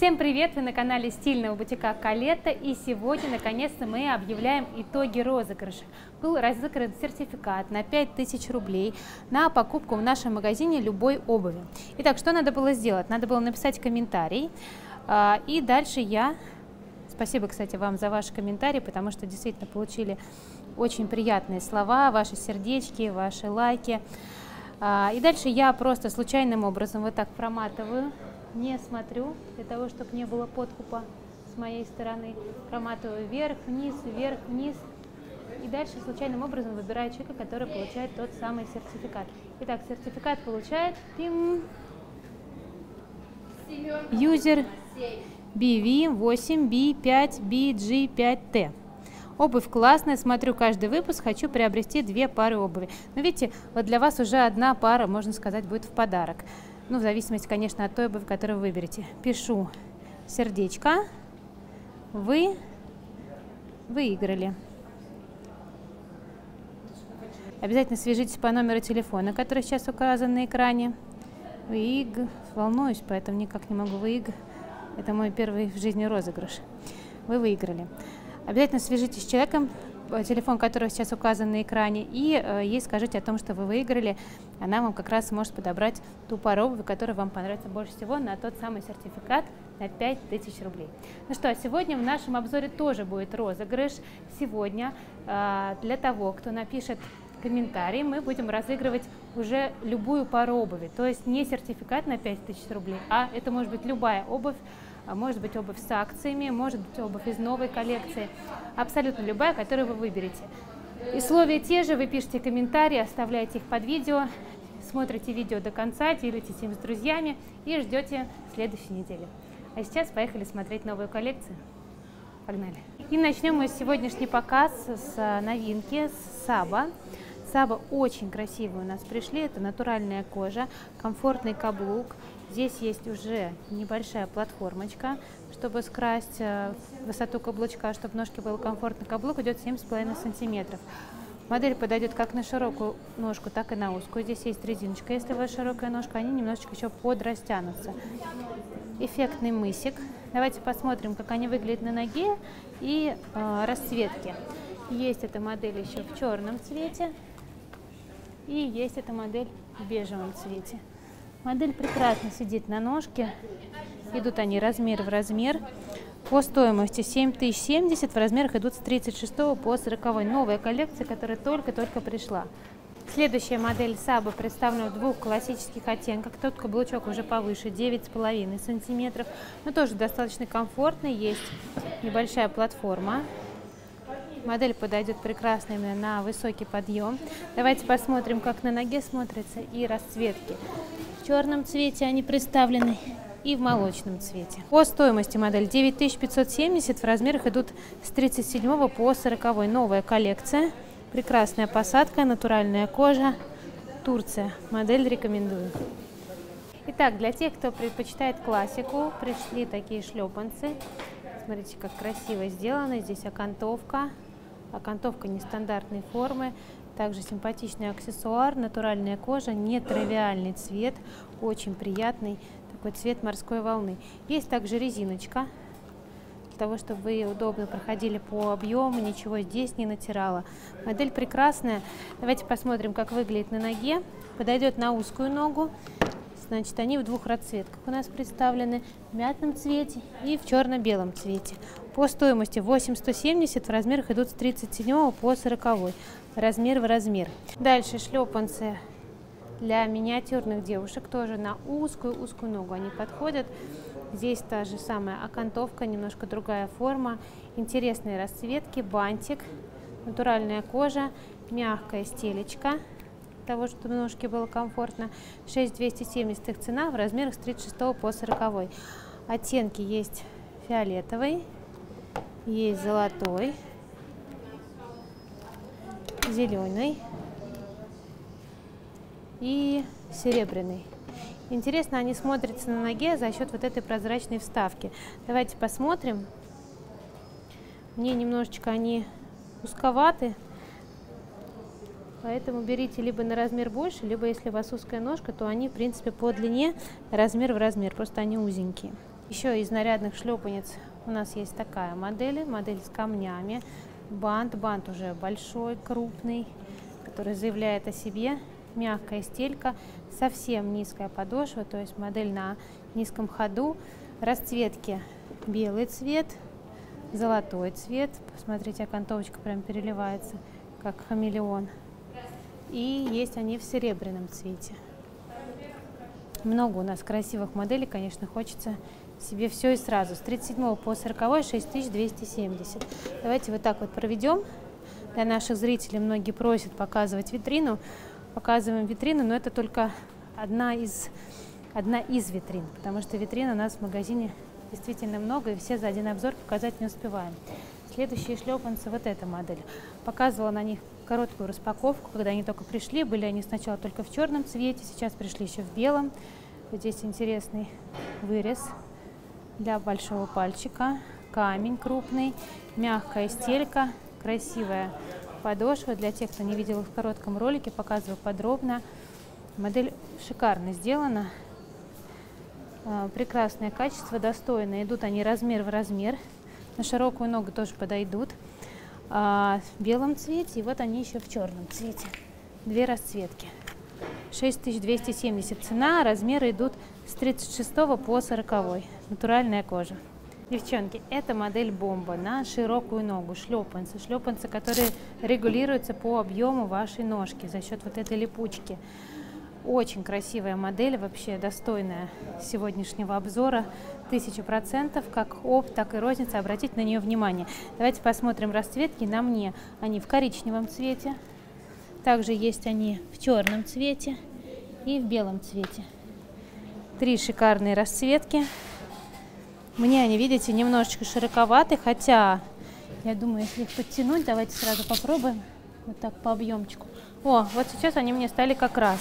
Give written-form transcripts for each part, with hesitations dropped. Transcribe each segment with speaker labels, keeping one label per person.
Speaker 1: Всем привет! Вы на канале стильного бутика Колетта, и сегодня наконец-то мы объявляем итоги розыгрыша. Был разыгран сертификат на 5000 рублей на покупку в нашем магазине любой обуви. Итак, что надо было сделать? Надо было написать комментарий, и дальше спасибо, кстати, вам за ваши комментарии, потому что действительно получили очень приятные слова, ваши сердечки, ваши лайки. И дальше я просто случайным образом вот так проматываю, не смотрю, для того, чтобы не было подкупа с моей стороны. Проматываю вверх, вниз, и дальше случайным образом выбираю человека, который получает тот самый сертификат. Итак, сертификат получает юзер BV8B5BG5T. Обувь классная, смотрю каждый выпуск, хочу приобрести 2 пары обуви. Но видите, вот для вас уже 1 пара, можно сказать, будет в подарок. Ну, в зависимости, конечно, от той обуви, которую вы выберете. Пишу сердечко. Вы выиграли. Обязательно свяжитесь по номеру телефона, который сейчас указан на экране. Волнуюсь, поэтому никак не могу Это мой первый в жизни розыгрыш. Вы выиграли. Обязательно свяжитесь с человеком, телефон которого сейчас указан на экране, и ей скажите о том, что вы выиграли. Она вам как раз сможет подобрать ту пару обуви, которая вам понравится больше всего, на тот самый сертификат на 5000 рублей. Ну что, сегодня в нашем обзоре тоже будет розыгрыш. Сегодня для того, кто напишет комментарий, мы будем разыгрывать уже любую пару обуви. То есть не сертификат на 5000 рублей, а это может быть любая обувь. Может быть обувь с акциями, может быть обувь из новой коллекции. Абсолютно любая, которую вы выберете. Условия те же, вы пишите комментарии, оставляете их под видео, смотрите видео до конца, делитесь им с друзьями и ждете следующей недели. А сейчас поехали смотреть новую коллекцию. Погнали! И начнем мы сегодняшний показ с новинки, с Саба. Саба очень красивые у нас пришли, это натуральная кожа, комфортный каблук. Здесь есть уже небольшая платформочка, чтобы скрасть высоту каблучка, чтобы ножке было комфортно. Каблук идет 7,5 сантиметров. Модель подойдет как на широкую ножку, так и на узкую. Здесь есть резиночка, если у вас широкая ножка, они немножечко еще подрастянутся. Эффектный мысик. Давайте посмотрим, как они выглядят на ноге и расцветки. Есть эта модель еще в черном цвете и есть эта модель в бежевом цвете. Модель прекрасно сидит на ножке, идут они размер в размер. По стоимости 7070, в размерах идут с 36 по 40. Новая коллекция, которая только-только пришла. Следующая модель Саба представлена в 2 классических оттенках. Тот каблучок уже повыше, 9,5 сантиметров, но тоже достаточно комфортный. Есть небольшая платформа. Модель подойдет прекрасно именно на высокий подъем. Давайте посмотрим, как на ноге смотрятся и расцветки. В черном цвете они представлены и в молочном цвете. По стоимости модель 9570, в размерах идут с 37 по 40. Новая коллекция, прекрасная посадка, натуральная кожа, Турция. Модель рекомендую. Итак, для тех, кто предпочитает классику, пришли такие шлепанцы. Смотрите, как красиво сделано. Здесь окантовка. Окантовка нестандартной формы. Также симпатичный аксессуар, натуральная кожа, нетривиальный цвет, очень приятный, такой цвет морской волны. Есть также резиночка, для того, чтобы вы удобно проходили по объему, ничего здесь не натирало. Модель прекрасная. Давайте посмотрим, как выглядит на ноге. Подойдет на узкую ногу. Значит, они в 2 расцветках у нас представлены, в мятном цвете и в черно-белом цвете. По стоимости 8170, в размерах идут с 37 по 40. Размер в размер. Дальше шлепанцы для миниатюрных девушек, тоже на узкую ногу они подходят. Здесь та же самая окантовка, немножко другая форма, интересные расцветки, бантик, натуральная кожа, мягкая стелечка, для того, чтобы ножке было комфортно. 6270 их цена, в размерах с 36 по 40. Оттенки есть фиолетовый, есть золотой, зеленый и серебряный. Интересно, они смотрятся на ноге за счет вот этой прозрачной вставки. Давайте посмотрим. Мне немножечко они узковаты, поэтому берите либо на размер больше, либо если у вас узкая ножка, то они в принципе по длине размер в размер, просто они узенькие. Еще из нарядных шлепанец у нас есть такая модель с камнями. Бант уже большой, крупный, который заявляет о себе. Мягкая стелька, совсем низкая подошва, то есть модель на низком ходу. Расцветки: белый цвет, золотой цвет. Посмотрите, окантовочка прям переливается, как хамелеон. И есть они в серебряном цвете. Много у нас красивых моделей, конечно, хочется себе все и сразу. С 37 по 40 6270. Давайте вот так вот проведем. Для наших зрителей многие просят показывать витрину. Показываем витрину, но это только одна из витрин, потому что витрин у нас в магазине действительно много, и все за один обзор показать не успеваем. Следующие шлепанцы, вот эта модель. Показывала на них короткую распаковку, когда они только пришли. Были они сначала только в черном цвете, сейчас пришли еще в белом. Вот здесь интересный вырез для большого пальчика. Камень крупный, мягкая стелька, красивая подошва. Для тех, кто не видел их в коротком ролике, показываю подробно. Модель шикарно сделана. Прекрасное качество, достойно. Идут они размер в размер. На широкую ногу тоже подойдут. В белом цвете, и вот они еще в черном цвете. Две расцветки. 6270 цена, размеры идут с 36 по 40. Натуральная кожа. Девчонки, это модель бомба на широкую ногу, шлепанцы, которые регулируются по объему вашей ножки за счет вот этой липучки. Очень красивая модель, вообще достойная сегодняшнего обзора, 1000%, как опт, так и розница, обратите на нее внимание. Давайте посмотрим расцветки. На мне они в коричневом цвете, также есть они в черном цвете и в белом цвете. Три шикарные расцветки. Мне они, видите, немножечко широковаты, хотя, я думаю, если их подтянуть, давайте сразу попробуем, вот так по объемчику. О, вот сейчас они мне стали как раз.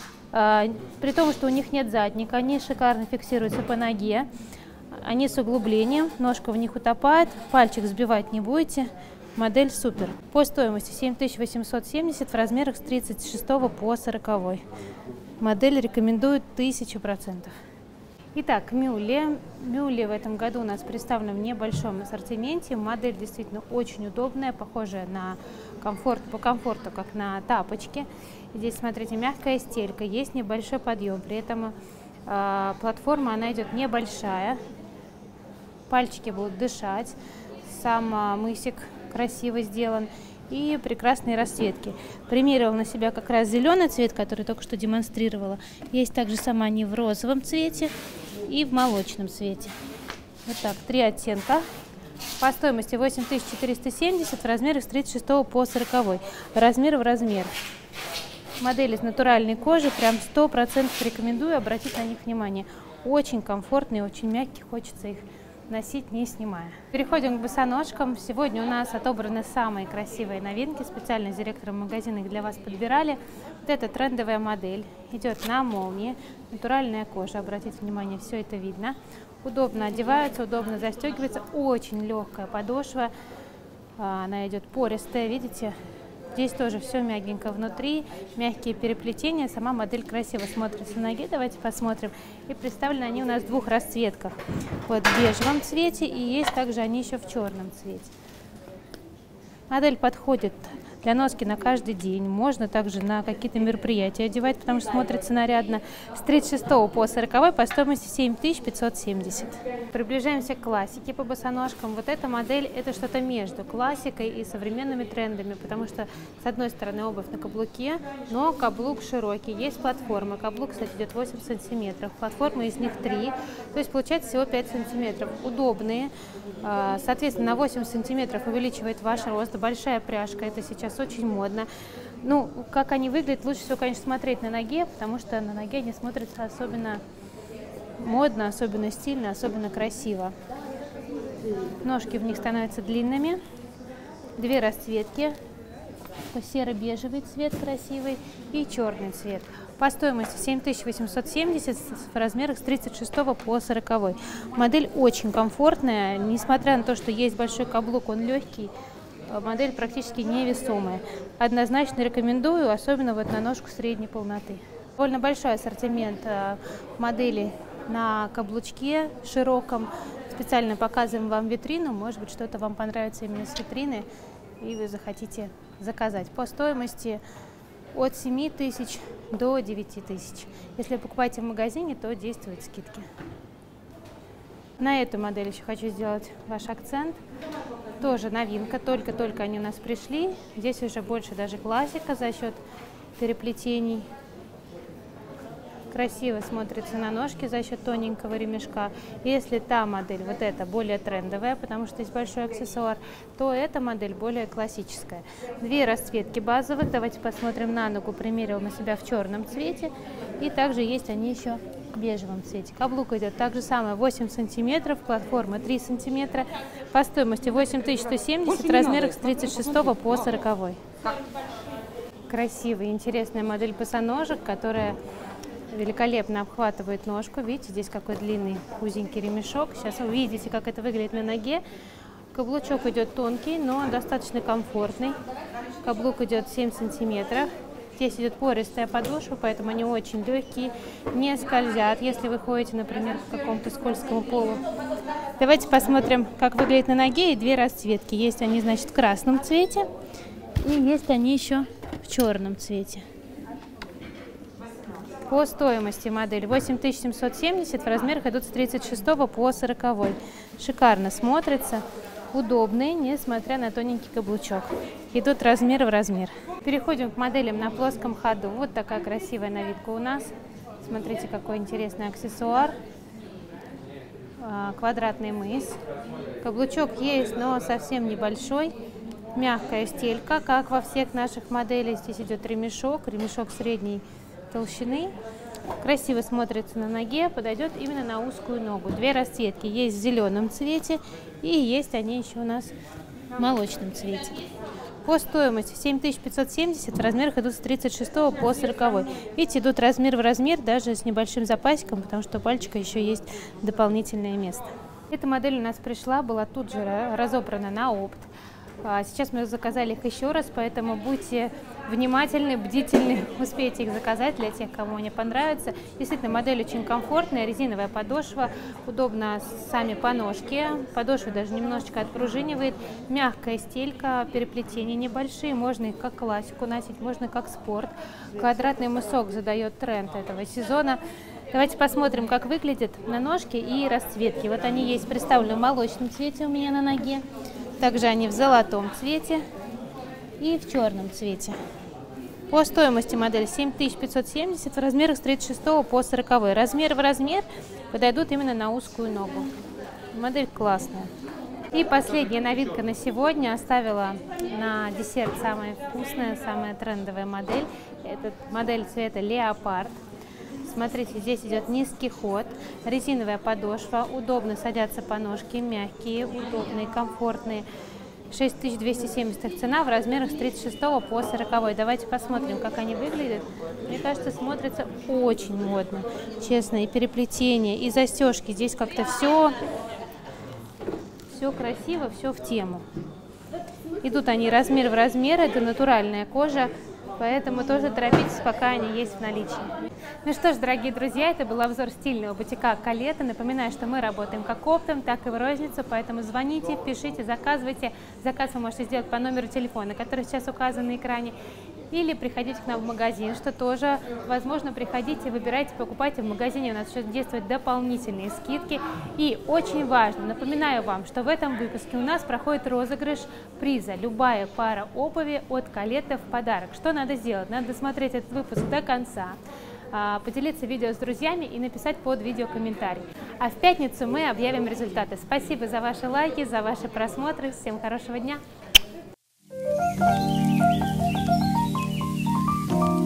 Speaker 1: При том, что у них нет задника, они шикарно фиксируются по ноге, они с углублением, ножка в них утопает, пальчик сбивать не будете. Модель супер. По стоимости 7870 в размерах с 36 по 40. Модель рекомендуют 1000%. Итак, Мюлле. Мюлле в этом году у нас представлена в небольшом ассортименте. Модель действительно очень удобная, похожая на по комфорту, как на тапочки. Здесь, смотрите, мягкая стелька, есть небольшой подъем. При этом платформа, она идет небольшая. Пальчики будут дышать. Сам мысик красиво сделан. И прекрасные расцветки. Примерила на себя как раз зеленый цвет, который только что демонстрировала. Есть также сама они в розовом цвете и в молочном цвете. Вот так, три оттенка. По стоимости 8470 в размерах с 36 по 40. Размер в размер. Модель из натуральной кожи, прям 100% рекомендую обратить на них внимание. Очень комфортные, очень мягкие, хочется их носить, не снимая. Переходим к босоножкам. Сегодня у нас отобраны самые красивые новинки. Специально с директором магазина их для вас подбирали. Вот эта трендовая модель. Идет на молнии. Натуральная кожа. Обратите внимание, все это видно. Удобно одевается, удобно застегивается. Очень легкая подошва. Она идет пористая, видите? Здесь тоже все мягенько внутри, мягкие переплетения. Сама модель красиво смотрится на ноге. Давайте посмотрим. И представлены они у нас в двух расцветках. Вот в бежевом цвете, и есть также они еще в черном цвете. Модель подходит для носки на каждый день. Можно также на какие-то мероприятия одевать, потому что смотрится нарядно. С 36 по 40 по стоимости 7570. Приближаемся к классике по босоножкам. Вот эта модель — это что-то между классикой и современными трендами, потому что с одной стороны обувь на каблуке, но каблук широкий. Есть платформа. Каблук, кстати, идет 8 сантиметров. Платформы из них 3, то есть получается всего 5 сантиметров. Удобные. Соответственно, на 8 сантиметров увеличивает ваш рост. Большая пряжка — это сейчас очень модно. Ну, как они выглядят, лучше всего, конечно, смотреть на ноге, потому что на ноге они смотрятся особенно модно, особенно стильно, особенно красиво. Ножки в них становятся длинными. Две расцветки. Серо-бежевый цвет красивый и черный цвет. По стоимости 7870 в размерах с 36 по 40. Модель очень комфортная, несмотря на то, что есть большой каблук, он легкий. Модель практически невесомая. Однозначно рекомендую, особенно вот на ножку средней полноты. Довольно большой ассортимент моделей на каблучке широком. Специально показываем вам витрину, может быть, что-то вам понравится именно с витрины, и вы захотите заказать. По стоимости от 7 тысяч до 9 тысяч. Если покупаете в магазине, то действуют скидки. На эту модель еще хочу сделать ваш акцент. Тоже новинка, только-только они у нас пришли. Здесь уже больше даже классика за счет переплетений. Красиво смотрится на ножке за счет тоненького ремешка. Если та модель, вот эта, более трендовая, потому что есть большой аксессуар, то эта модель более классическая. Две расцветки базовых. Давайте посмотрим на ногу. Примерил на себя в черном цвете. И также есть они еще в бежевом цвете. Каблук идет так же самое, 8 сантиметров, платформа 3 сантиметра. По стоимости 8170, размерах с 36 по 40. Красивая, интересная модель босоножек, которая великолепно обхватывает ножку. Видите, здесь какой длинный узенький ремешок. Сейчас увидите, как это выглядит на ноге. Каблучок идет тонкий, но достаточно комфортный. Каблук идет 7 сантиметров. Здесь идет пористая подошва, поэтому они очень легкие, не скользят, если вы ходите, например, по какому-то скользкому полу. Давайте посмотрим, как выглядит на ноге. И две расцветки. Есть они, значит, в красном цвете, и есть они еще в черном цвете. По стоимости модель 8770, в размерах идут с 36 по 40. Шикарно смотрится, удобные, несмотря на тоненький каблучок. Идут размер в размер. Переходим к моделям на плоском ходу. Вот такая красивая новинка у нас. Смотрите, какой интересный аксессуар. Квадратный мыс. Каблучок есть, но совсем небольшой. Мягкая стелька, как во всех наших моделях. Здесь идет ремешок, ремешок средней толщины. Красиво смотрится на ноге, подойдет именно на узкую ногу. Две расцветки есть в зеленом цвете, и есть они еще у нас в молочном цвете. По стоимости 7570, в размерах идут с 36 по 40. Видите, идут размер в размер, даже с небольшим запасиком, потому что у пальчика еще есть дополнительное место. Эта модель у нас пришла, была тут же разобрана на опт. Сейчас мы заказали их еще раз, поэтому будьте внимательны, бдительны, успейте их заказать для тех, кому они понравятся. Действительно, модель очень комфортная, резиновая подошва, удобно сами по ножке, подошва даже немножечко отпружинивает, мягкая стелька, переплетения небольшие, можно их как классику носить, можно как спорт. Квадратный мысок задает тренд этого сезона. Давайте посмотрим, как выглядит на ножке и расцветки. Вот они есть представлены в молочном цвете у меня на ноге. Также они в золотом цвете и в черном цвете. По стоимости модель 7570, в размерах с 36 по 40. Размер в размер подойдут именно на узкую ногу. Модель классная. И последняя новинка на сегодня. Оставила на десерт самая вкусная, самая трендовая модель. Это модель цвета леопард. Смотрите, здесь идет низкий ход, резиновая подошва, удобно садятся по ножке, мягкие, удобные, комфортные. 6270 их цена, в размерах с 36 по 40. Давайте посмотрим, как они выглядят. Мне кажется, смотрится очень модно, честно, и переплетение, и застежки. Здесь как-то все красиво, все в тему. Идут они размер в размер, это натуральная кожа. Поэтому тоже торопитесь, пока они есть в наличии. Ну что ж, дорогие друзья, это был обзор стильного бутика Колета. Напоминаю, что мы работаем как оптом, так и в розницу, поэтому звоните, пишите, заказывайте. Заказ вы можете сделать по номеру телефона, который сейчас указан на экране, или приходите к нам в магазин, что тоже возможно. Приходите, выбирайте, покупайте в магазине. У нас сейчас действуют дополнительные скидки. И очень важно, напоминаю вам, что в этом выпуске у нас проходит розыгрыш приза. Любая пара обуви от Колета в подарок. Что надо сделать? Надо досмотреть этот выпуск до конца, поделиться видео с друзьями и написать под видео комментарий. А в пятницу мы объявим результаты. Спасибо за ваши лайки, за ваши просмотры. Всем хорошего дня!